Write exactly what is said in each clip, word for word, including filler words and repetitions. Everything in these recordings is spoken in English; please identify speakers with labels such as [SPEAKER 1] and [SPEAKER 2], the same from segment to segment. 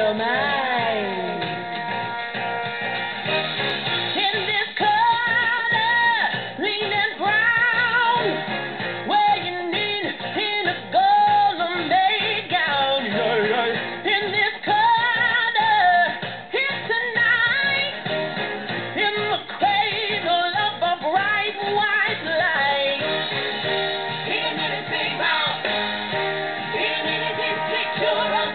[SPEAKER 1] your mind. In this color, leaning brown, weighing in in a gold-made gown. In this color, here tonight, in the cradle of a bright white light. In anything round, in anything picture.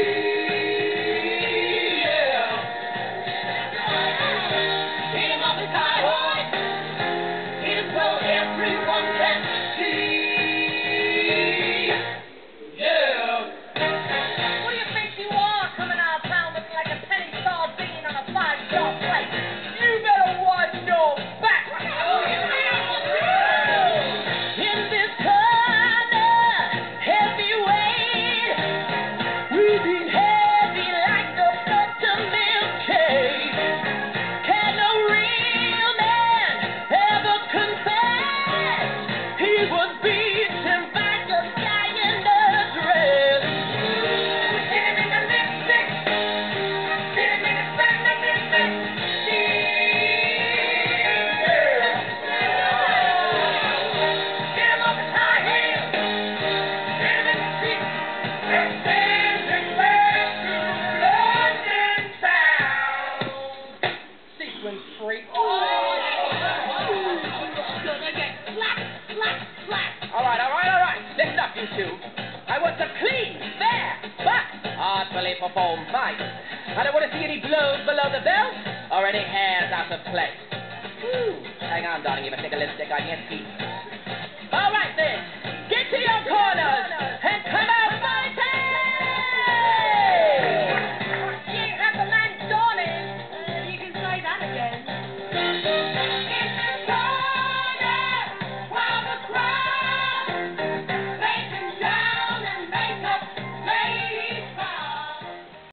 [SPEAKER 1] Free. Oh. All right, all right, all right. Listen up, you two. I want a clean, fair, but artfully performed fight. I don't want to see any blows below the belt or any hairs out of place. Whew. Hang on, darling. You must take a lipstick on your teeth.